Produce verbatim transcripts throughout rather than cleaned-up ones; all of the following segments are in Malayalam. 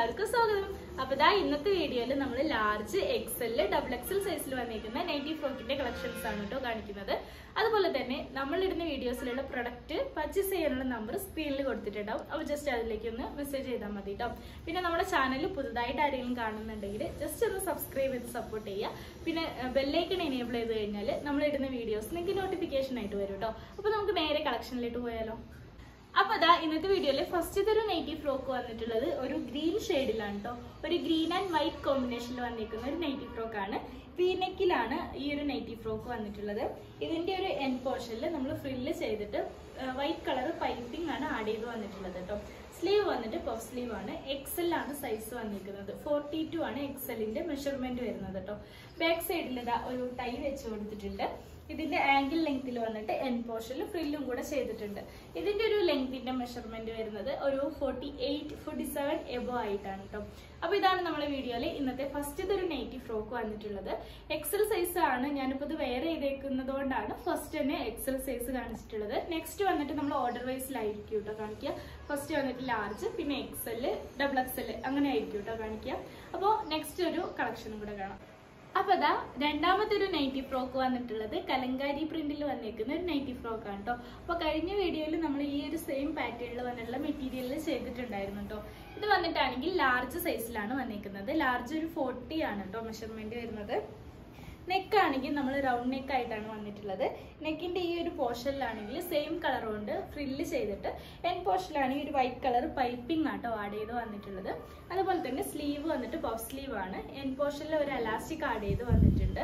എല്ലാവർക്കും സ്വാഗതം. അപ്പോൾ ദാ ഇന്നത്തെ വീഡിയോയിൽ നമ്മൾ ലാർജ് എക്സൽ ഡബിൾ എക്സൽ സൈസിൽ വന്നിരിക്കുന്ന നൈറ്റി ഫ്രോക്കിന്റെ കളക്ഷൻസ് ആണ് കേട്ടോ കാണിക്കുന്നത്. അതുപോലെ തന്നെ നമ്മൾ ഇടുന്ന വീഡിയോസിലുള്ള പ്രൊഡക്റ്റ് പർച്ചേസ് ചെയ്യാനുള്ള നമ്പർ സ്ക്രീനിൽ കൊടുത്തിട്ടുണ്ടാവും. അപ്പോൾ ജസ്റ്റ് അതിലേക്ക് ഒന്ന് മെസ്സേജ് ചെയ്താൽ മതി കേട്ടോ. പിന്നെ നമ്മുടെ ചാനൽ പുതുതായിട്ട് ആരെങ്കിലും കാണുന്നുണ്ടെങ്കിൽ ജസ്റ്റ് ഒന്ന് സബ്സ്ക്രൈബ് ചെയ്ത് സപ്പോർട്ട് ചെയ്യുക. പിന്നെ ബെല്ലൈക്കൺ എനേബിൾ ചെയ്ത് കഴിഞ്ഞാൽ നമ്മൾ ഇടുന്ന വീഡിയോസ് നിങ്ങൾക്ക് നോട്ടിഫിക്കേഷൻ ആയിട്ട് വരും കേട്ടോ. അപ്പോൾ നമുക്ക് നേരെ കളക്ഷനിലേക്ക് പോയാലോ. അപ്പൊ അതാ ഇന്നത്തെ വീഡിയോയില് ഫസ്റ്റ് ഇതൊരു നൈറ്റി ഫ്രോക്ക് വന്നിട്ടുള്ളത് ഒരു ഗ്രീൻ ഷെയ്ഡിലാണ് കേട്ടോ. ഒരു ഗ്രീൻ ആൻഡ് വൈറ്റ് കോമ്പിനേഷനിൽ വന്നിരിക്കുന്ന ഒരു നൈറ്റി ഫ്രോക്ക് ആണ്. വീനെക്കിലാണ് ഈ ഒരു നൈറ്റി ഫ്രോക്ക് വന്നിട്ടുള്ളത്. ഇതിന്റെ ഒരു എൻഡ് പോർഷനിൽ നമ്മൾ ഫ്രില്ല് ചെയ്തിട്ട് വൈറ്റ് കളർ പൈപ്പിംഗ് ആണ് ആഡ് ചെയ്ത് വന്നിട്ടുള്ളത് കേട്ടോ. സ്ലീവ് വന്നിട്ട് പഫ് സ്ലീവ് ആണ്. എക്സൽ ആണ് സൈസ് വന്നിരിക്കുന്നത്. ഫോർട്ടി ടു ആണ് എക്സലിന്റെ മെഷർമെന്റ് വരുന്നത് കേട്ടോ. ബാക്ക് സൈഡിൽ ഇതാ ഒരു ടൈ വെച്ച് കൊടുത്തിട്ടുണ്ട്. ഇതിന്റെ ആംഗിൾ ലെങ്ത്തിൽ വന്നിട്ട് എൻ പോർഷനിൽ ഫ്രില്ലും കൂടെ ചെയ്തിട്ടുണ്ട്. ഇതിന്റെ ഒരു ലെങ്ത്തിന്റെ മെഷർമെന്റ് വരുന്നത് ഒരു forty eight forty seven above ആയിട്ടാണ് കേട്ടോ. അപ്പൊ ഇതാണ് നമ്മുടെ വീഡിയോയില് ഇന്നത്തെ ഫസ്റ്റ് ഇതൊരു നൈറ്റി ഫ്രോക്ക് വന്നിട്ടുള്ളത്. എക്സൽ സൈസ് ആണ്. ഞാനിപ്പോ ഇത് വെയർ ചെയ്തേക്കുന്നത് കൊണ്ടാണ് ഫസ്റ്റ് തന്നെ എക്സൽ സൈസ് കാണിച്ചിട്ടുള്ളത്. നെക്സ്റ്റ് വന്നിട്ട് നമ്മൾ ഓർഡർ വൈസിലായിരിക്കും കേട്ടോ കാണിക്കുക. ഫസ്റ്റ് വന്നിട്ട് ലാർജ്, പിന്നെ എക്സല്, ഡബിൾ എക്സല് അങ്ങനെ ആയിരിക്കും കേട്ടോ കാണിക്കുക. അപ്പോൾ നെക്സ്റ്റ് ഒരു കളക്ഷനും കൂടെ കാണാം. അപ്പൊ അതാ രണ്ടാമത്തെ ഒരു നൈറ്റി ഫ്രോക്ക് വന്നിട്ടുള്ളത് കലങ്കാരി പ്രിന്റിൽ വന്നിരിക്കുന്ന ഒരു നൈറ്റി ഫ്രോക്ക് ആണ് കേട്ടോ. അപ്പൊ കഴിഞ്ഞ വീഡിയോയിൽ നമ്മൾ ഈ ഒരു സെയിം പാറ്റേണിൽ വന്നിട്ടുള്ള മെറ്റീരിയലിൽ ചെയ്തിട്ടുണ്ടായിരുന്നു കേട്ടോ. ഇത് വന്നിട്ടാണെങ്കിൽ ലാർജ് സൈസിലാണ് വന്നിരിക്കുന്നത്. ലാർജ് ഒരു ഫോർട്ടി ആണ് കേട്ടോ മെഷർമെന്റ് വരുന്നത്. നെക്ക് ആണെങ്കിൽ നമ്മൾ റൗണ്ട് നെക്ക് ആയിട്ടാണ് വന്നിട്ടുള്ളത്. നെക്കിന്റെ ഈ ഒരു പോർഷനിലാണെങ്കിൽ സെയിം കളർ കൊണ്ട് ഫ്രില്ല് ചെയ്തിട്ട് എൻ പോർഷനിലാണെങ്കിൽ ഒരു വൈറ്റ് കളർ പൈപ്പിംഗ് ആട്ടോ ആഡ് ചെയ്ത് വന്നിട്ടുള്ളത്. അതുപോലെ തന്നെ സ്ലീവ് വന്നിട്ട് പഫ് സ്ലീവ് ആണ്. എൻ പോർഷനിൽ ഒരു എലാസ്റ്റിക് ആഡ് ചെയ്ത് വന്നിട്ടുണ്ട്.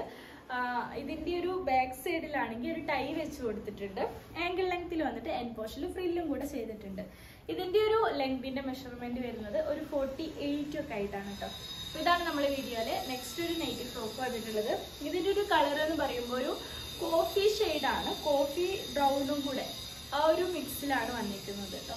ഇതിന്റെ ഒരു ബാക്ക് സൈഡിലാണെങ്കിൽ ഒരു ടൈ വെച്ച് കൊടുത്തിട്ടുണ്ട്. ആംഗിൾ ലെങ്ത്തിൽ വന്നിട്ട് എൻ പോർഷനിൽ ഫ്രില്ലും കൂടെ ചെയ്തിട്ടുണ്ട്. ഇതിന്റെ ഒരു ലെങ്തിന്റെ മെഷർമെന്റ് വരുന്നത് ഒരു ഫോർട്ടി എയ്റ്റ് ഒക്കെ ആയിട്ടാണ് കേട്ടോ. ഇതാണ് നമ്മുടെ വീഡിയോയില് നെക്സ്റ്റ് ഒരു നൈറ്റി ഫ്രോക്ക് വന്നിട്ടുള്ളത്. ഇതിന്റെ ഒരു കളർ എന്ന് പറയുമ്പോൾ ഒരു കോഫി ഷെയ്ഡാണ്. കോഫി ബ്രൗണും കൂടെ ആ ഒരു മിക്സിലാണ് വന്നിരിക്കുന്നത് കേട്ടോ.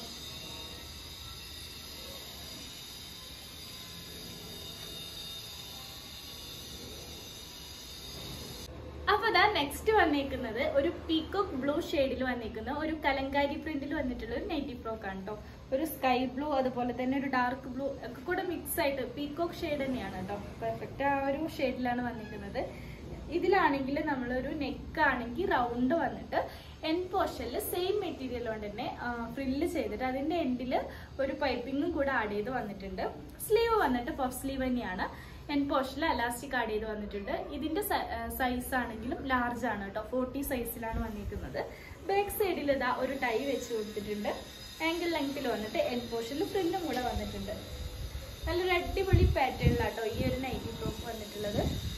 അപ്പൊ അതാ നെക്സ്റ്റ് വന്നിരിക്കുന്നത് ഒരു പീകോക്ക് ബ്ലൂ ഷെയ്ഡിൽ വന്നിരിക്കുന്ന ഒരു കലങ്കാരി പ്രിന്റിൽ വന്നിട്ടുള്ള ഒരു നൈറ്റി ഫ്രോക്ക് ആണ് കേട്ടോ. ഒരു സ്കൈ ബ്ലൂ അതുപോലെ തന്നെ ഒരു ഡാർക്ക് ബ്ലൂ ഒക്കെ കൂടെ മിക്സ് ആയിട്ട് പീകോക്ക് ഷെയ്ഡ് തന്നെയാണ് കേട്ടോ. പെർഫെക്റ്റ് ആ ഒരു ഷെയ്ഡിലാണ് വന്നിരിക്കുന്നത്. ഇതിലാണെങ്കിൽ നമ്മളൊരു നെക്ക് ആണെങ്കിൽ റൗണ്ട് വന്നിട്ട് എൻ പോർഷനിൽ സെയിം മെറ്റീരിയൽ കൊണ്ട് തന്നെ ഫ്രില്ല് ചെയ്തിട്ട് അതിന്റെ എൻഡിൽ ഒരു പൈപ്പിങ്ങും കൂടെ ആഡ് ചെയ്ത് വന്നിട്ടുണ്ട്. സ്ലീവ് വന്നിട്ട് പഫ് സ്ലീവ് തന്നെയാണ്. എൻ പോർഷനിൽ എലാസ്റ്റിക് ആഡ് ചെയ്ത് വന്നിട്ടുണ്ട്. ഇതിന്റെ സൈസ് ആണെങ്കിലും ലാർജ് ആണ് കേട്ടോ. ഫോർട്ടി സൈസിലാണ് വന്നിരിക്കുന്നത്. ബാക്ക് സൈഡിൽ ഇതാ ഒരു ടൈ വെച്ച് കൊടുത്തിട്ടുണ്ട്. ആംഗിൾ ലെങ്ത്തിൽ വന്നിട്ട് എൻ പോർഷനിൽ ഫ്രില്ലും കൂടെ വന്നിട്ടുണ്ട്. നല്ലൊരു അടിപൊളി പാറ്റേണിലാട്ടോ ഈ ഒരു നൈറ്റി ഫ്രോക്ക് വന്നിട്ടുള്ളത്.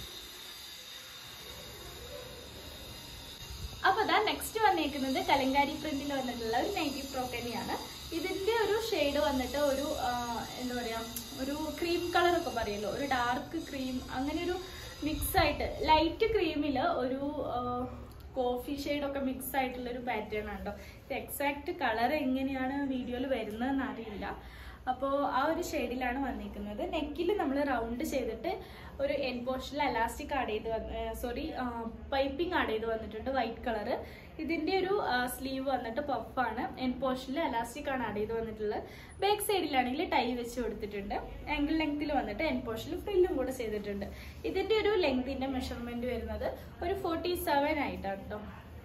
അപ്പൊ അതാ നെക്സ്റ്റ് വന്നിരിക്കുന്നത് കലങ്കാരി പ്രിന്റിൽ വന്നിട്ടുള്ള ഒരു നൈറ്റി ഫ്രോക്ക് തന്നെയാണ്. ഇതിന്റെ ഒരു ഷെയ്ഡ് വന്നിട്ട് ഒരു എന്താ പറയാ ഒരു ക്രീം കളർ ഒക്കെ പറയല്ലോ, ഒരു ഡാർക്ക് ക്രീം അങ്ങനെ ഒരു മിക്സ് ആയിട്ട് ലൈറ്റ് ക്രീമില് ഒരു കോഫി ഷെയ്ഡൊക്കെ മിക്സ് ആയിട്ടുള്ള ഒരു പാറ്റേൺ ആണോ. ഇത് എക്സാക്ട് കളർ എങ്ങനെയാണ് വീഡിയോയിൽ വരുന്നതെന്ന് അറിയില്ല. അപ്പോൾ ആ ഒരു ഷെയ്ഡിലാണ് വന്നിരിക്കുന്നത്. നെക്കിൽ നമ്മൾ റൗണ്ട് ചെയ്തിട്ട് ഒരു എൻ പോർഷനിൽ എലാസ്റ്റിക് ആഡ് ചെയ്ത് സോറി പൈപ്പിംഗ് ആഡ് ചെയ്ത് വന്നിട്ടുണ്ട് വൈറ്റ് കളർ. ഇതിന്റെ ഒരു സ്ലീവ് വന്നിട്ട് പഫാണ്. എൻ പോർഷനിൽ എലാസ്റ്റിക് ആണ് ആഡ് ചെയ്ത് വന്നിട്ടുള്ളത്. ബാക്ക് സൈഡിലാണെങ്കിൽ ടൈ വെച്ച് കൊടുത്തിട്ടുണ്ട്. ആംഗിൾ ലെങ്ത്തിൽ വന്നിട്ട് എൻ പോർഷനിൽ ഫ്രില്ലും കൂടെ ചെയ്തിട്ടുണ്ട്. ഇതിന്റെ ഒരു ലെങ്തിന്റെ മെഷർമെന്റ് വരുന്നത് ഒരു ഫോർട്ടി സെവൻ ആയിട്ടാണ് കേട്ടോ.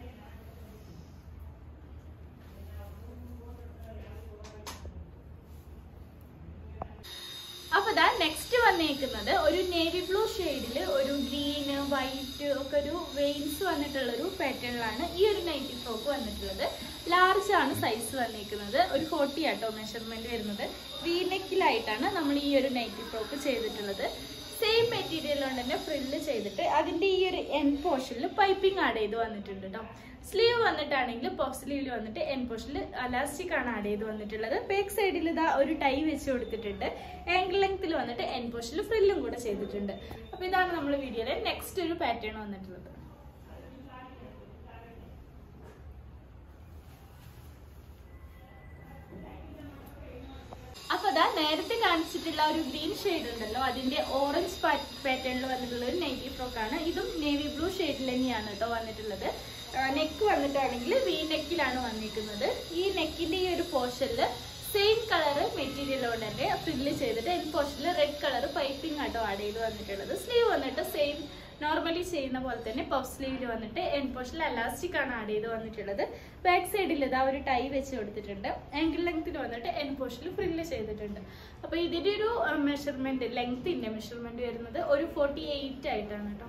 അപ്പൊ ദാ നെക്സ്റ്റ് വന്നേക്കുന്നത് ഒരു നേവി ബ്ലൂ ഷെയ്ഡില് ഒരു ഗ്രീന് വൈറ്റ് ഒക്കെ ഒരു വെയിൻസ് വന്നിട്ടുള്ള ഒരു പാറ്റേണിലാണ് ഈ ഒരു നൈറ്റി ഫ്രോക്ക് വന്നിട്ടുള്ളത്. ലാർജ് ആണ് സൈസ് വന്നിരിക്കുന്നത്. ഒരു ഫോർട്ടി ആട്ടോ മെഷർമെന്റ് വരുന്നത്. വീനെക്കിലായിട്ടാണ് നമ്മൾ ഈ ഒരു നൈറ്റി ഫ്രോക്ക് ചെയ്തിട്ടുള്ളത്. സെയിം മെറ്റീരിയൽ കൊണ്ട് തന്നെ ഫ്രില്ല് ചെയ്തിട്ട് അതിന്റെ ഈ ഒരു എൻ പോർഷനിൽ പൈപ്പിംഗ് ആഡ് ചെയ്ത് വന്നിട്ടുണ്ട് കേട്ടോ. സ്ലീവ് വന്നിട്ടാണെങ്കിൽ പഫ് സ്ലീവിൽ വന്നിട്ട് എൻ പോർഷനിൽ എലാസ്റ്റിക് ആണ് ആഡ് ചെയ്ത് വന്നിട്ടുള്ളത്. ബാക്ക് സൈഡിൽ ഇതാ ഒരു ടൈ വെച്ച് കൊടുത്തിട്ടുണ്ട്. ആംഗിൾ ലെങ്ത്തിൽ വന്നിട്ട് എൻ പോർഷനിൽ ഫ്രില്ലും കൂടെ ചെയ്തിട്ടുണ്ട്. അപ്പൊ ഇതാണ് നമ്മുടെ വീഡിയോയിലെ നെക്സ്റ്റ് ഒരു പാറ്റേൺ വന്നിട്ടുള്ളത്. അപ്പൊ അതാ നേരത്തെ കാണിച്ചിട്ടുള്ള ഒരു ഗ്രീൻ ഷെയ്ഡ് ഉണ്ടല്ലോ, അതിന്റെ ഓറഞ്ച് പാറ്റേണിൽ വന്നിട്ടുള്ള ഒരു നൈറ്റി ഫ്രോക്ക് ആണ്. ഇതും നേവി ബ്ലൂ ഷെയ്ഡിൽ തന്നെയാണ് കേട്ടോ വന്നിട്ടുള്ളത്. നെക്ക് വന്നിട്ടാണെങ്കിൽ വി നെക്കിലാണ് വന്നിരിക്കുന്നത്. ഈ നെക്കിന്റെ ഈ ഒരു പോർഷനിൽ സെയിം കളർ മെറ്റീരിയൽ കൊണ്ട് തന്നെ ഫ്രില്ല് ചെയ്തിട്ട് എൻ പോർഷനിൽ റെഡ് കളർ പൈപ്പിംഗ് ആട്ടോ ആഡ് ചെയ്ത് വന്നിട്ടുള്ളത്. സ്ലീവ് വന്നിട്ട് സെയിം നോർമലി ചെയ്യുന്ന പോലെ തന്നെ പഫ് സ്ലീവിൽ വന്നിട്ട് എൻ പോർഷനിൽ അലാസ്റ്റിക് ആണ് ആഡ് ചെയ്ത് വന്നിട്ടുള്ളത്. ബാക്ക് സൈഡിൽ ഇതാ ഒരു ടൈ വെച്ച് കൊടുത്തിട്ടുണ്ട്. ആംഗിൾ ലെങ്ത്തിൽ വന്നിട്ട് എൻ പോർഷനിൽ ഫ്രില്ല് ചെയ്തിട്ടുണ്ട്. അപ്പൊ ഇതിന്റെ ഒരു മെഷർമെന്റ് ലെങ്ത്തിന്റെ മെഷർമെന്റ് വരുന്നത് ഒരു ഫോർട്ടി എയ്റ്റ് ആയിട്ടാണ് കേട്ടോ.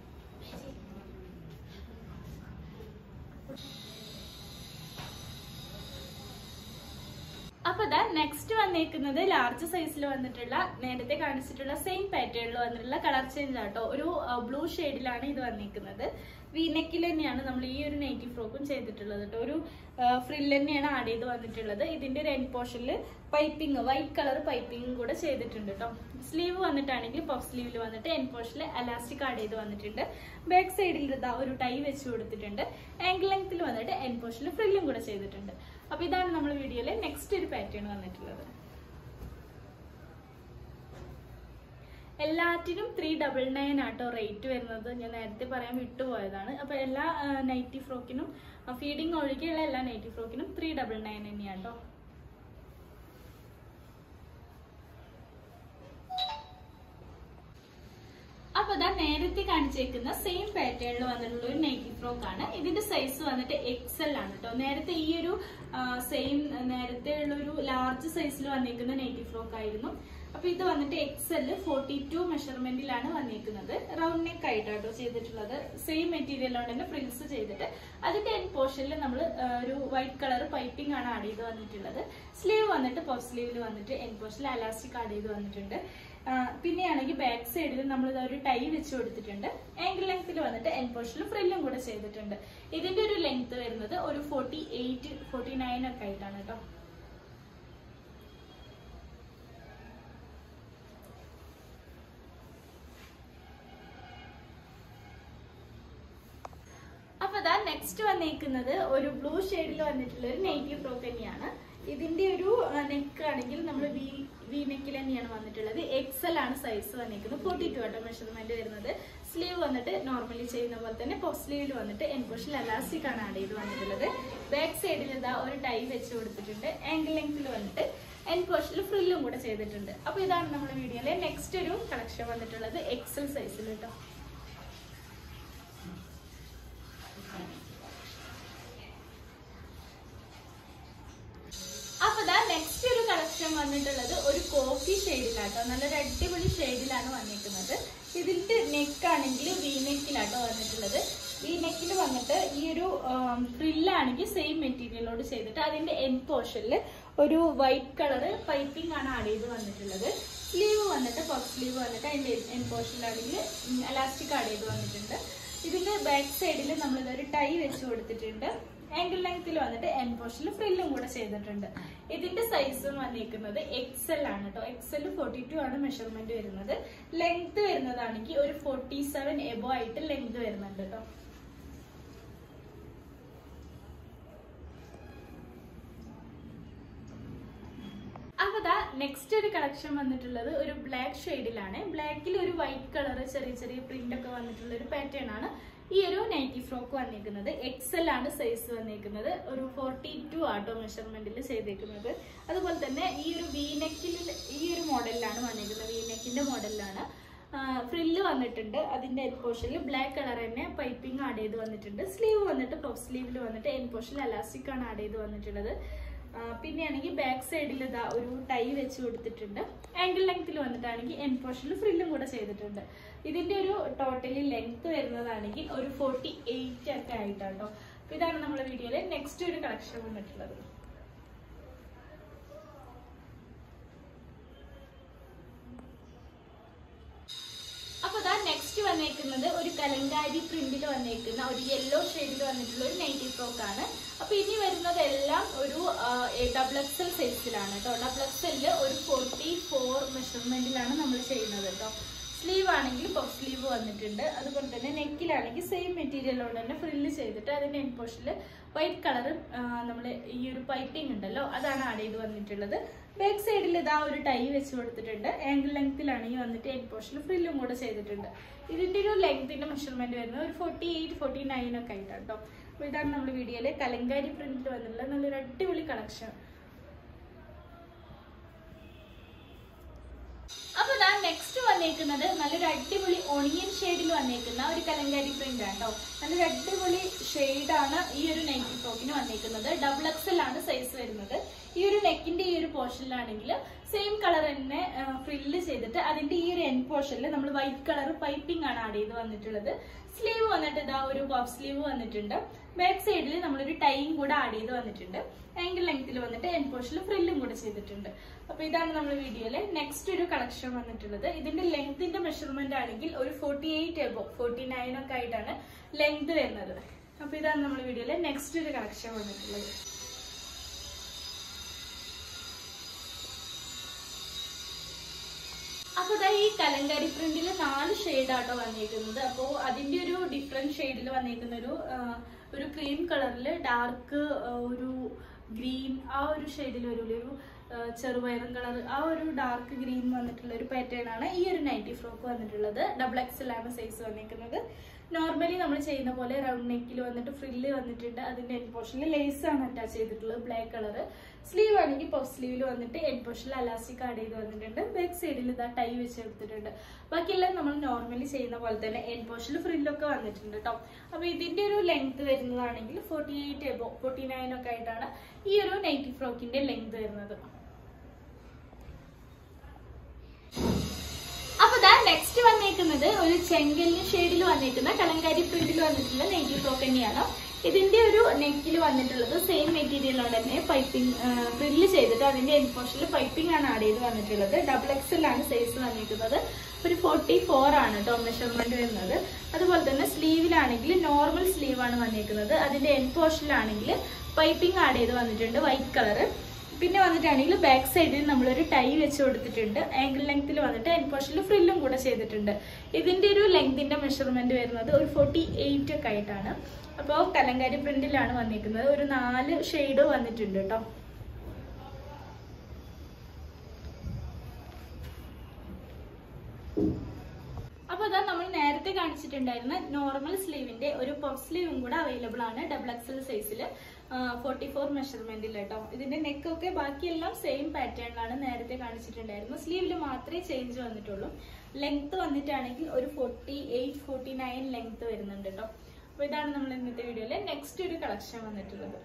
അപ്പൊ ഇതാ നെക്സ്റ്റ് വന്നേക്കുന്നത് ലാർജ് സൈസിൽ വന്നിട്ടുള്ള നേരത്തെ കാണിച്ചിട്ടുള്ള സെയിം പാറ്റേണിൽ വന്നിട്ടുള്ള കളർ ചേഞ്ച് ആട്ടോ. ഒരു ബ്ലൂ ഷെയ്ഡിലാണ് ഇത് വന്നിരിക്കുന്നത്. വീനെക്കിൽ തന്നെയാണ് നമ്മൾ ഈ ഒരു നൈറ്റി ഫ്രോക്കും ചെയ്തിട്ടുള്ളത് കേട്ടോ. ഒരു ഫ്രിൽ തന്നെയാണ് ആഡ് ചെയ്ത് വന്നിട്ടുള്ളത്. ഇതിന്റെ ഒരു എൻഡ് പോർഷനിൽ പൈപ്പിംഗ് വൈറ്റ് കളർ പൈപ്പിംഗും കൂടെ ചെയ്തിട്ടുണ്ട് കേട്ടോ. സ്ലീവ് വന്നിട്ടാണെങ്കിൽ പഫ് സ്ലീവിൽ വന്നിട്ട് എൻഡ് പോർഷനിൽ അലാസ്റ്റിക് ആഡ് ചെയ്ത് വന്നിട്ടുണ്ട്. ബാക്ക് സൈഡിൽ ഇതാ ഒരു ടൈ വെച്ച് കൊടുത്തിട്ടുണ്ട്. ആംഗിൾ ലെങ്ത്തിൽ വന്നിട്ട് എൻഡ് പോർഷനിൽ ഫ്രില്ലും കൂടെ ചെയ്തിട്ടുണ്ട്. അപ്പൊ ഇതാണ് നമ്മൾ വീഡിയോയിലെ നെക്സ്റ്റ് ഒരു പാറ്റേൺ വന്നിട്ടുള്ളത്. എല്ലാറ്റിനും ത്രീ ഡബിൾ നയൻ ആട്ടോ റേറ്റ് വരുന്നത്. ഞാൻ നേരത്തെ പറയാൻ വിട്ടുപോയതാണ്. അപ്പൊ എല്ലാ നൈറ്റി ഫ്രോക്കിനും ഫീഡിങ് ഒഴികെയുള്ള എല്ലാ നൈറ്റി ഫ്രോക്കിനും ത്രീ ഡബിൾ നയൻ തന്നെയാട്ടോ. അപ്പൊ ഇതാ നേരത്തെ കാണിച്ചേക്കുന്ന സെയിം പാറ്റേണിൽ വന്നിട്ടുള്ള ഒരു നൈറ്റി ഫ്രോക്ക് ആണ്. ഇതിന്റെ സൈസ് വന്നിട്ട് എക്സൽ ആണ് കേട്ടോ. നേരത്തെ ഈ ഒരു സെയിം നേരത്തെ ഉള്ള ഒരു ലാർജ് സൈസിൽ വന്നിരിക്കുന്ന നൈറ്റി ഫ്രോക്ക് ആയിരുന്നു. അപ്പൊ ഇത് വന്നിട്ട് എക്സൽ ഫോർട്ടി ടു മെഷർമെന്റിലാണ് വന്നിരിക്കുന്നത്. റൗണ്ട് നെക്ക് ആയിട്ടാട്ടോ ചെയ്തിട്ടുള്ളത്. സെയിം മെറ്റീരിയൽ കൊണ്ട് തന്നെ ഫ്രിൽസ് ചെയ്തിട്ട് അതിന്റെ എൻഡ് പോർഷനിൽ നമ്മൾ ഒരു വൈറ്റ് കളർ പൈപ്പിംഗ് ആണ് ആഡ് ചെയ്ത് വന്നിട്ടുള്ളത്. സ്ലീവ് വന്നിട്ട് പഫ് സ്ലീവിൽ വന്നിട്ട് എൻഡ് പോർഷനിൽ അലാസ്റ്റിക് ആഡ് ചെയ്ത് വന്നിട്ടുണ്ട്. പിന്നെയാണെങ്കിൽ ബാക്ക് സൈഡിൽ നമ്മൾ ഒരു ടൈ വെച്ച് കൊടുത്തിട്ടുണ്ട്. ആംഗിൾ ലെങ്ത്തിൽ വന്നിട്ട് എൻഡ് പോർഷനിൽ ഫ്രില്ലും കൂടെ ചെയ്തിട്ടുണ്ട്. ഇതിന്റെ ഒരു ലെങ്ത് വരുന്നത് ഒരു ഫോർട്ടി എയ്റ്റ് ഫോർട്ടി നയൻ ഒക്കെ ആയിട്ടാണ് കേട്ടോ. അപ്പൊ അതാ നെക്സ്റ്റ് വന്നിരിക്കുന്നത് ഒരു ബ്ലൂ ഷെയ്ഡിൽ വന്നിട്ടുള്ള ഒരു നൈറ്റി ഫ്രോക്ക് തന്നെയാണ്. ഇതിന്റെ ഒരു നെക്ക് ആണെങ്കിൽ നമ്മൾ വി വി നെക്കിൽ തന്നെയാണ് വന്നിട്ടുള്ളത്. എക്സൽ ആണ് സൈസ് വന്നിരിക്കുന്നത്. ഫോർട്ടി ടു ആട്ടോ മെഷർമെന്റ് വരുന്നത്. സ്ലീവ് വന്നിട്ട് നോർമലി ചെയ്യുന്ന പോലെ തന്നെ പഫ് സ്ലീവിൽ വന്നിട്ട് എൻഡ് പോർഷനിൽ അലാസ്റ്റിക് ആണ് ആഡ് ചെയ്ത് വന്നിട്ടുള്ളത്. ബാക്ക് സൈഡിൽ ഇതാ ഒരു ടൈ വെച്ച് കൊടുത്തിട്ടുണ്ട്. ആംഗിൾ ലെങ്ത്തിൽ വന്നിട്ട് എൻഡ് പോർഷനിൽ ഫ്രില്ലും കൂടെ ചെയ്തിട്ടുണ്ട്. അപ്പൊ ഇതാണ് നമ്മുടെ വീഡിയോയിലെ നെക്സ്റ്റ് ഒരു കളക്ഷൻ വന്നിട്ടുള്ളത് എക്സൽ സൈസിൽ കേട്ടോ. അപ്പൊ ഇതാ നെക്സ്റ്റ് ഒരു കളക്ഷൻ വന്നിട്ടുള്ളത് ഒരു കോഫി ഷെയ്ഡിലാട്ടോ. നല്ലൊരു അടിപൊളി ഷെയ്ഡിലാണ് വന്നിരിക്കുന്നത്. ഇതിന്റെ നെക്ക് ആണെങ്കിൽ വി നെക്കിലാട്ടോ വന്നിട്ടുള്ളത്. വി നെക്കിൽ വന്നിട്ട് ഈ ഒരു ഫ്രില്ലാണെങ്കിൽ സെയിം മെറ്റീരിയലോട് ചെയ്തിട്ട് അതിന്റെ എൻഡ് പോർഷനിൽ ഒരു വൈറ്റ് കളർ പൈപ്പിംഗ് ആണ് ആഡ് ചെയ്ത് വന്നിട്ടുള്ളത്. സ്ലീവ് വന്നിട്ട് പഫ് സ്ലീവ് വന്നിട്ട് അതിന്റെ എൻഡ് പോർഷനിലാണെങ്കിൽ അലാസ്റ്റിക് ആഡ് ചെയ്ത് വന്നിട്ടുണ്ട്. ഇതിന്റെ ബാക്ക് സൈഡിൽ നമ്മൾ ഇതൊരു ടൈ വെച്ച് കൊടുത്തിട്ടുണ്ട്. ആംഗിൾ ലെങ്ത്തിൽ വന്നിട്ട് എൻഡ് പോർഷനിൽ ഫ്രില്ലും കൂടെ ചെയ്തിട്ടുണ്ട്. ഇതിന്റെ സൈസും വന്നിരിക്കുന്നത് എക്സൽ ആണ് കേട്ടോ. എക്സൽ ഫോർട്ടി ടു ആണ് മെഷർമെന്റ് വരുന്നത്. ലെങ്ത് വരുന്നതാണെങ്കിൽ ഒരു ഫോർട്ടി സെവൻ എബോ ആയിട്ട് ലെങ്ത് വരുന്നുണ്ട് കേട്ടോ. അപ്പൊ ദാ നെക്സ്റ്റ് ഒരു കളക്ഷൻ വന്നിട്ടുള്ളത് ഒരു ബ്ലാക്ക് ഷെയ്ഡിലാണ്. ബ്ലാക്കിൽ ഒരു വൈറ്റ് കളർ ചെറിയ ചെറിയ പ്രിന്റ് ഒക്കെ വന്നിട്ടുള്ള ഒരു പാറ്റേൺ ആണ് ഈ ഒരു നൈറ്റി ഫ്രോക്ക് വന്നിരിക്കുന്നത്. എക്സൽ ആണ് സൈസ് വന്നിരിക്കുന്നത്. ഒരു ഫോർട്ടി ടു ആട്ടോ മെഷർമെന്റിൽ ചെയ്തേക്കുന്നത്. അതുപോലെ തന്നെ ഈ ഒരു വീനെക്കിൽ ഈ ഒരു മോഡലിലാണ് വന്നിരിക്കുന്നത്. വീനെക്കിന്റെ മോഡലിലാണ് ഫ്രില്ല് വന്നിട്ടുണ്ട്. അതിന്റെ എൻഡ് പോർഷനിൽ ബ്ലാക്ക് കളർ തന്നെ പൈപ്പിംഗ് ആഡ് ചെയ്ത് വന്നിട്ടുണ്ട്. സ്ലീവ് വന്നിട്ട് പഫ് സ്ലീവിൽ വന്നിട്ട് എൻഡ് പോർഷനിൽ അലാസ്റ്റിക് ആണ് ആഡ് ചെയ്ത് വന്നിട്ടുള്ളത്. പിന്നെയാണെങ്കിൽ ബാക്ക് സൈഡിൽ ഇതാ ഒരു ടൈ വെച്ച് കൊടുത്തിട്ടുണ്ട്. ആംഗിൾ ലെങ്ത്തിൽ വന്നിട്ടാണെങ്കിൽ എൻഡ് പോർഷനിൽ ഫ്രില്ലും കൂടെ ചെയ്തിട്ടുണ്ട്. ഇതിന്റെ ഒരു ടോട്ടലി ലെങ്ത് വരുന്നതാണെങ്കിൽ ഒരു ഫോർട്ടി എയ്റ്റ് ഒക്കെ ആയിട്ടാട്ടോ. ഇതാണ് നമ്മുടെ വീഡിയോയിലെ നെക്സ്റ്റ് ഒരു കളക്ഷൻ വന്നിട്ടുള്ളത്. അപ്പൊ അതാ നെക്സ്റ്റ് വന്നേക്കുന്നത് ഒരു കലങ്കാരി പ്രിന്റിൽ വന്നേക്കുന്ന ഒരു യെല്ലോ ഷെയ്ഡിൽ വന്നിട്ടുള്ള ഒരു നൈറ്റി ഫ്രോക്ക് ആണ്. അപ്പൊ ഇനി വരുന്നതെല്ലാം ഒരു ഡബിൾ എക്സൽ സൈസിലാണ് കേട്ടോ. ഡബിൾ എക്സലില് ഒരു ഫോർട്ടി ഫോർ മെഷർമെന്റിലാണ് നമ്മൾ ചെയ്യുന്നത് കേട്ടോ. സ്ലീവ് ആണെങ്കിൽ പഫ് സ്ലീവ് വന്നിട്ടുണ്ട്. അതുപോലെ തന്നെ നെക്കിലാണെങ്കിൽ സെയിം മെറ്റീരിയൽ കൊണ്ട് തന്നെ ഫ്രില്ല് ചെയ്തിട്ട് അതിന്റെ എൻഡ് പോർഷനിൽ വൈറ്റ് കളർ നമ്മൾ ഈ ഒരു പൈപ്പിംഗ് ഉണ്ടല്ലോ അതാണ് ആഡ് ചെയ്ത് വന്നിട്ടുള്ളത്. ബാക്ക് സൈഡിൽ ഇതാ ഒരു ടൈ വെച്ച് കൊടുത്തിട്ടുണ്ട്. ആംഗിൾ ലെങ്ത്തിലാണ് ഈ വന്നിട്ട് എൻഡ് പോർഷനിൽ ഫ്രില്ലും കൂടെ ചെയ്തിട്ടുണ്ട്. ഇതിന്റെ ഒരു ലെങ്ത്തിന്റെ മെഷർമെന്റ് വരുന്നത് ഒരു ഫോർട്ടി എയ്റ്റ് ഫോർട്ടി നയൻ ഒക്കെ ആയിട്ടാണ് കേട്ടോ. അപ്പൊ ഇതാണ് നമ്മുടെ വീഡിയോയിലെ കലങ്കാരി പ്രിന്റിൽ വന്നിട്ടുള്ള നല്ലൊരു അടിപൊളി കളക്ഷൻ. വന്നേക്കുന്നത് നല്ലൊരു അടിപൊളി ഒണിയൻ ഷെയ്ഡിൽ വന്നേക്കുന്ന ഒരു കലങ്കാരി പ്രിന്റ് ആണ് കേട്ടോ. നല്ലൊരു അടിപൊളി ഷെയ്ഡാണ് ഈ ഒരു നൈറ്റി ഫ്രോക്കിന് വന്നേക്കുന്നത്. ഡബിൾ എക്സൽ ആണ് സൈസ് വരുന്നത്. ഈ ഒരു നെക്കിന്റെ ഈ ഒരു പോർഷനിലാണെങ്കിൽ സെയിം കളർ തന്നെ ഫ്രില്ല് ചെയ്തിട്ട് അതിന്റെ ഈ ഒരു എൻ പോർഷനിൽ നമ്മൾ വൈറ്റ് കളർ പൈപ്പിംഗ് ആണ് ആഡ് ചെയ്ത് വന്നിട്ടുള്ളത്. സ്ലീവ് വന്നിട്ട് ഇതാ ഒരു പഫ് സ്ലീവ് വന്നിട്ടുണ്ട്. ബാക്ക് സൈഡിൽ നമ്മളൊരു ടൈയും കൂടെ ആഡ് ചെയ്ത് വന്നിട്ടുണ്ട്. ആംഗിൾ ലെങ്ത്തിൽ വന്നിട്ട് എൻ പോർഷനിൽ ഫ്രില്ലും കൂടെ ചെയ്തിട്ടുണ്ട്. അപ്പൊ ഇതാണ് നമ്മുടെ വീഡിയോയിലെ നെക്സ്റ്റ് ഒരു കളക്ഷൻ വന്നിട്ടുള്ളത്. ഇതിന്റെ ലെങ്ത്തിന്റെ മെഷർമെന്റ് ആണെങ്കിൽ ഒരു forty eight above forty nine ഒക്കെ ആയിട്ടാണ് ലെങ്ത് വരുന്നത്. അപ്പൊ ഇതാണ് നമ്മുടെ വീഡിയോയിലെ നെക്സ്റ്റ് ഒരു കളക്ഷൻ വന്നിട്ടുള്ളത്. അപ്പൊ ഇതാ ഈ കലങ്കാരി പ്രിന്റിൽ നാല് ഷെയ്ഡാട്ടോ വന്നേക്കുന്നത്. അപ്പോ അതിന്റെ ഒരു ഡിഫറെന്റ് ഷെയ്ഡിൽ വന്നേക്കുന്ന ഒരു ഒരു ക്രീം കളറിൽ ഡാർക്ക് ഒരു ഗ്രീൻ ആ ഒരു ഷെയ്ഡിൽ ഒരു ഒരു ചെറുപയറും കളർ ആ ഒരു ഡാർക്ക് ഗ്രീൻ വന്നിട്ടുള്ള ഒരു പാറ്റേൺ ആണ് ഈ ഒരു നൈറ്റി ഫ്രോക്ക് വന്നിട്ടുള്ളത്. ഡബിൾ എക്സൽ ആണ് സൈസ് വന്നിരിക്കുന്നത്. നോർമലി നമ്മൾ ചെയ്യുന്ന പോലെ റൗണ്ട് നെക്കിൽ വന്നിട്ട് ഫ്രില്ല് വന്നിട്ടുണ്ട്. അതിന്റെ എൻ പോർഷനിൽ ലേസ് ആണ് അറ്റാച്ച് ചെയ്തിട്ടുള്ളത്, ബ്ലാക്ക് കളർ. സ്ലീവ് ആണെങ്കിൽ പഫ് സ്ലീവിൽ വന്നിട്ട് എൻ പോർഷനിൽ അലാസ്റ്റിക് ആഡ് ചെയ്ത് വന്നിട്ടുണ്ട്. ബാക്ക് സൈഡിൽ ഇതാ ടൈ വെച്ച് എടുത്തിട്ടുണ്ട്. ബാക്കിയെല്ലാം നമ്മൾ നോർമലി ചെയ്യുന്ന പോലെ തന്നെ എൻ പോർഷനിൽ ഫ്രില്ലൊക്കെ വന്നിട്ടുണ്ട് കേട്ടോ. അപ്പൊ ഇതിന്റെ ഒരു ലെങ്ത് വരുന്നതാണെങ്കിൽ forty eight above forty nine ഒക്കെ ആയിട്ടാണ് ഈ ഒരു നൈറ്റി ഫ്രോക്കിന്റെ ലെങ്ത് വരുന്നത്. അപ്പൊ ദാ നെക്സ്റ്റ് വന്നേക്കുന്നത് ഒരു ചെങ്കല്ല് ഷെയ്ഡിൽ വന്നേക്കുന്ന കലങ്കാരി പ്രിന്റിൽ വന്നിട്ടുള്ള നൈറ്റി ഫ്രോക്ക് തന്നെയാണ്. ഇതിന്റെ ഒരു നെക്കിൽ വന്നിട്ടുള്ളത് സെയിം മെറ്റീരിയലോട് തന്നെ പൈപ്പിംഗ് ഫ്രില്ല് ചെയ്തിട്ട് അതിന്റെ എൻ പോർഷനിൽ പൈപ്പിംഗ് ആണ് ആഡ് ചെയ്ത് വന്നിട്ടുള്ളത്. ഡബിൾ എക്സൽ ആണ് സൈസ് വന്നിരിക്കുന്നത്. ഒരു ഫോർട്ടി ഫോർ ആണ് കേട്ടോ മെഷർമെന്റ് വരുന്നത്. അതുപോലെ തന്നെ സ്ലീവിലാണെങ്കിൽ നോർമൽ സ്ലീവ് ആണ് വന്നിരിക്കുന്നത്. അതിന്റെ എൻ പോർഷനിലാണെങ്കിൽ പൈപ്പിംഗ് ആഡ് ചെയ്ത് വന്നിട്ടുണ്ട്, വൈറ്റ് കളർ. പിന്നെ വന്നിട്ടാണെങ്കിൽ ബാക്ക് സൈഡിൽ നമ്മളൊരു ടൈ വെച്ച് കൊടുത്തിട്ടുണ്ട്. ആംഗിൾ ലെങ്ത്തിൽ വന്നിട്ട് എൻ പോർഷനിൽ ഫ്രില്ലും കൂടെ ചെയ്തിട്ടുണ്ട്. ഇതിന്റെ ഒരു ലെങ്തിന്റെ മെഷർമെന്റ് വരുന്നത് ഒരു ഫോർട്ടി എയ്റ്റ് ഒക്കെ ആയിട്ടാണ്. അപ്പോൾ കലങ്കാരി പ്രിന്റിലാണ് വന്നിരിക്കുന്നത്. ഒരു നാല് ഷെയ്ഡ് വന്നിട്ടുണ്ട് കേട്ടോ. അപ്പൊ അതാ നമ്മൾ നേരത്തെ കാണിച്ചിട്ടുണ്ടായിരുന്ന നോർമൽ സ്ലീവിന്റെ ഒരു പഫ് സ്ലീവും കൂടെ അവൈലബിൾ ആണ് ഡബിൾ എക്സൽ സൈസിൽ ഫോർട്ടി ഫോർ മെഷർമെന്റിൽ കേട്ടോ. ഇതിന്റെ നെക്കൊക്കെ ബാക്കിയെല്ലാം സെയിം പാറ്റേണിലാണ് നേരത്തെ കാണിച്ചിട്ടുണ്ടായിരുന്നു. സ്ലീവിൽ മാത്രമേ ചേഞ്ച് വന്നിട്ടുള്ളൂ. ലെങ്ത് വന്നിട്ടാണെങ്കിൽ ഒരു forty eight forty nine length വരുന്നുണ്ട് കേട്ടോ. അപ്പൊ ഇതാണ് നമ്മൾ ഇന്നത്തെ വീഡിയോയിലെ നെക്സ്റ്റ് ഒരു കളക്ഷൻ വന്നിട്ടുള്ളത്.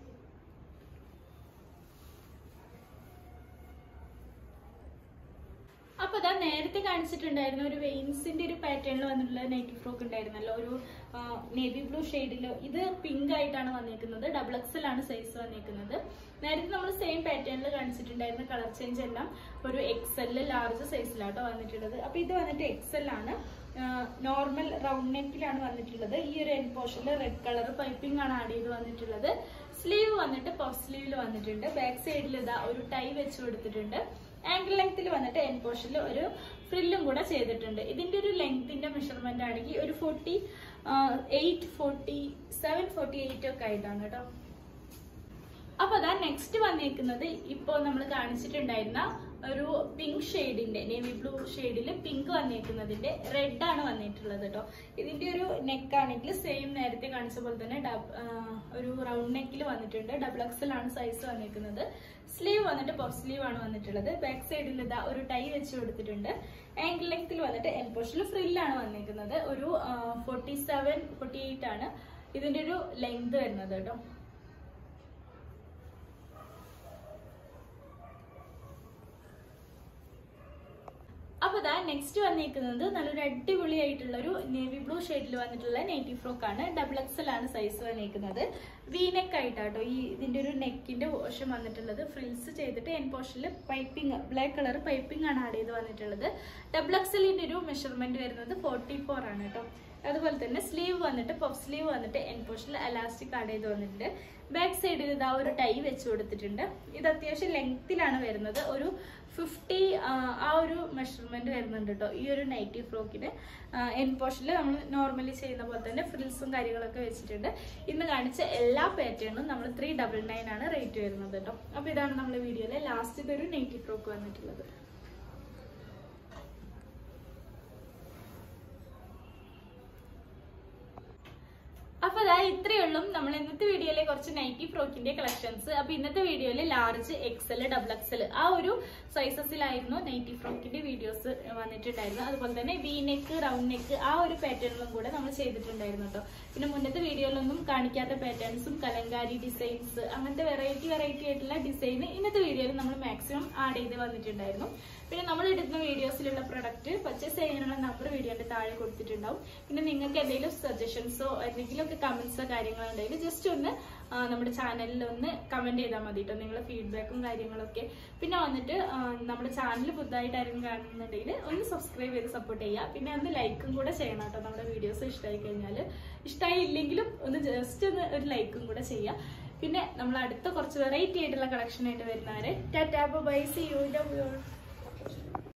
അപ്പൊ അതാ നേരത്തെ കാണിച്ചിട്ടുണ്ടായിരുന്ന ഒരു വെയിൻസിന്റെ ഒരു പാറ്റേണിൽ വന്നിട്ടുള്ള നൈറ്റി ഫ്രോക്ക് ഉണ്ടായിരുന്നല്ലോ, ഒരു നേവി ബ്ലൂ ഷെയ്ഡില്. ഇത് പിങ്ക് ആയിട്ടാണ് വന്നിരിക്കുന്നത്. ഡബിൾ എക്സൽ ആണ് സൈസ് വന്നിരിക്കുന്നത്. നേരത്തെ നമ്മൾ സെയിം പാറ്റേണിൽ കാണിച്ചിട്ടുണ്ടായിരുന്ന കളർ ചേഞ്ച് എല്ലാം ഒരു എക്സെല് ലാർജ് സൈസിലാട്ടോ വന്നിട്ടുള്ളത്. അപ്പൊ ഇത് വന്നിട്ട് എക്സൽ ആണ്. നോർമൽ റൗണ്ട് നെക്കിലാണ് വന്നിട്ടുള്ളത്. ഈ ഒരു എൻ പോർഷനിൽ റെഡ് കളർ പൈപ്പിംഗ് ആണ് ആഡ് ചെയ്ത് വന്നിട്ടുള്ളത്. സ്ലീവ് വന്നിട്ട് പഫ് സ്ലീവിൽ വന്നിട്ടുണ്ട്. ബാക്ക് സൈഡിൽ ഇതാ ഒരു ടൈ വെച്ച് കൊടുത്തിട്ടുണ്ട്. ആംഗിൾ ലെങ്ത്തിൽ വന്നിട്ട് എൻ പോർഷനിൽ ഒരു ഫ്രില്ലും കൂടെ ചെയ്തിട്ടുണ്ട്. ഇതിന്റെ ഒരു ലെങ്ത്തിന്റെ മെഷർമെന്റ് ആണെങ്കിൽ ഒരു forty eight forty seven forty eight ഒക്കെ ആയിട്ടാണ് കേട്ടോ. അപ്പൊ അതാ നെക്സ്റ്റ് വന്നേക്കുന്നത് ഇപ്പോൾ നമ്മൾ കാണിച്ചിട്ടുണ്ടായിരുന്ന ഒരു പിങ്ക് ഷെയ്ഡിന്റെ നേവി ബ്ലൂ ഷെയ്ഡില് പിങ്ക് വന്നേക്കുന്നതിന്റെ റെഡ് ആണ് വന്നിട്ടുള്ളത് കേട്ടോ. ഇതിന്റെ ഒരു നെക്ക് ആണെങ്കിൽ സെയിം നേരത്തെ കാണിച്ച പോലെ തന്നെ ഒരു റൗണ്ട് നെക്കിൽ വന്നിട്ടുണ്ട്. ഡബിൾ എക്സൽ ആണ് സൈസ് വന്നിരിക്കുന്നത്. സ്ലീവ് വന്നിട്ട് പഫ് സ്ലീവ് ആണ് വന്നിട്ടുള്ളത്. ബാക്ക് സൈഡിൽ ഇതാ ഒരു ടൈ വെച്ച് കൊടുത്തിട്ടുണ്ട്. ആംഗിൾ ലെങ്ത്തിൽ വന്നിട്ട് എൻ പോർഷനിൽ ഫ്രില്ലാണ് വന്നിരിക്കുന്നത്. ഒരു ഫോർട്ടി സെവൻ ഫോർട്ടി എയ്റ്റ് ആണ് ഇതിന്റെ ഒരു ലെങ്ത് വരുന്നത് കേട്ടോ. അപ്പൊ ദാ നെക്സ്റ്റ് വന്നിരിക്കുന്നത് നല്ലൊരു അടിപൊളിയായിട്ടുള്ള ഒരു നേവി ബ്ലൂ ഷെയ്ഡിൽ വന്നിട്ടുള്ള നൈറ്റി ഫ്രോക്ക് ആണ്. ഡബിൾ എക്സൽ ആണ് സൈസ് വന്നിരിക്കുന്നത്. വി നെക്ക് ആയിട്ടാട്ടോ ഈ ഇതിന്റെ ഒരു നെക്കിന്റെ പോർഷൻ വന്നിട്ടുള്ളത്. ഫ്രിൽസ് ചെയ്തിട്ട് എൻ പോർഷനിൽ പൈപ്പിംഗ് ബ്ലാക്ക് കളർ പൈപ്പിംഗ് ആണ് ആഡ് ചെയ്ത് വന്നിട്ടുള്ളത്. ഡബിൾ എക്സലിന്റെ ഒരു മെഷർമെന്റ് വരുന്നത് ഫോർട്ടി ഫോർ ആണ് കേട്ടോ. അതുപോലെ തന്നെ സ്ലീവ് വന്നിട്ട് പഫ് സ്ലീവ് വന്നിട്ട് എൻ പോർഷനിൽ അലാസ്റ്റിക് ആഡ് ചെയ്ത് വന്നിട്ടുണ്ട്. ബാക്ക് സൈഡിൽ ഇതാ ഒരു ടൈ വെച്ച് കൊടുത്തിട്ടുണ്ട്. ഇത് അത്യാവശ്യം ലെങ്ത്തിലാണ് വരുന്നത്. ഒരു ഫിഫ്റ്റി ആ ഒരു മെഷർമെന്റ് വരുന്നുണ്ട് കേട്ടോ ഈ ഒരു നൈറ്റി ഫ്രോക്കിന്. എൻ പോർഷനിൽ നമ്മൾ നോർമലി ചെയ്യുന്ന പോലെ തന്നെ ഫ്രിൽസും കാര്യങ്ങളൊക്കെ വെച്ചിട്ടുണ്ട്. ഇന്ന് കാണിച്ച എല്ലാ പാറ്റേണും നമ്മൾ ത്രീ ഡബിൾ നയൻ ആണ് റേറ്റ് വരുന്നത് കേട്ടോ. അപ്പൊ ഇതാണ് നമ്മുടെ വീഡിയോയിലെ ലാസ്റ്റ് ഒരു നൈറ്റി ഫ്രോക്ക് വന്നിട്ടുള്ളത്. അപ്പൊ അതാ ഇത്രയേ ഉള്ളൂ നമ്മൾ ഇന്നത്തെ വീഡിയോയിലെ കുറച്ച് നൈറ്റി ഫ്രോക്കിന്റെ കളക്ഷൻസ്. അപ്പൊ ഇന്നത്തെ വീഡിയോയില് ലാർജ്, എക്സൽ, ഡബിൾ എക്സൽ ആ ഒരു സൈസസിലായിരുന്നു നൈറ്റി ഫ്രോക്കിന്റെ വീഡിയോസ് വന്നിട്ടുണ്ടായിരുന്നു. അതുപോലെ തന്നെ വി നെക്ക്, റൗണ്ട് നെക്ക് ആ ഒരു പാറ്റേണിലും കൂടെ നമ്മൾ ചെയ്തിട്ടുണ്ടായിരുന്നു കേട്ടോ. പിന്നെ മുന്നത്തെ വീഡിയോയിലൊന്നും കാണിക്കാത്ത പാറ്റേൺസും കലങ്കാരി ഡിസൈൻസ് അങ്ങനത്തെ വെറൈറ്റി വെറൈറ്റി ആയിട്ടുള്ള ഡിസൈൻ ഇന്നത്തെ വീഡിയോയിൽ നമ്മൾ മാക്സിമം ആഡ് ചെയ്ത് വന്നിട്ടുണ്ടായിരുന്നു. പിന്നെ നമ്മൾ എടുക്കുന്ന വീഡിയോസിലുള്ള പ്രൊഡക്റ്റ് പർച്ചേസ് ചെയ്യാനുള്ള നമ്പർ വീഡിയോന്റെ താഴെ കൊടുത്തിട്ടുണ്ടാവും. പിന്നെ നിങ്ങൾക്ക് എന്തെങ്കിലും സജഷൻസോ എന്തെങ്കിലുമൊക്കെ കമന്റ്സോ കാര്യങ്ങളോ ഉണ്ടെങ്കിൽ ജസ്റ്റ് ഒന്ന് നമ്മുടെ ചാനലിൽ ഒന്ന് കമന്റ് ചെയ്താൽ മതി കേട്ടോ, നിങ്ങളുടെ ഫീഡ്ബാക്കും കാര്യങ്ങളൊക്കെ. പിന്നെ വന്നിട്ട് നമ്മുടെ ചാനൽ പുതുതായിട്ട് ആരെങ്കിലും കാണുന്നുണ്ടെങ്കിൽ ഒന്ന് സബ്സ്ക്രൈബ് ചെയ്ത് സപ്പോർട്ട് ചെയ്യുക. പിന്നെ ഒന്ന് ലൈക്കും കൂടെ ചെയ്യണം കേട്ടോ. നമ്മുടെ വീഡിയോസ് ഇഷ്ടമായി കഴിഞ്ഞാൽ, ഇഷ്ടമായി ഇല്ലെങ്കിലും ഒന്ന് ജസ്റ്റ് ഒന്ന് ഒരു ലൈക്കും കൂടെ ചെയ്യുക. പിന്നെ നമ്മൾ അടുത്ത കുറച്ച് വെറൈറ്റി ആയിട്ടുള്ള കളക്ഷൻ ആയിട്ട് വരുന്നവരെ ടാറ്റാ ബൈ, സീ യു.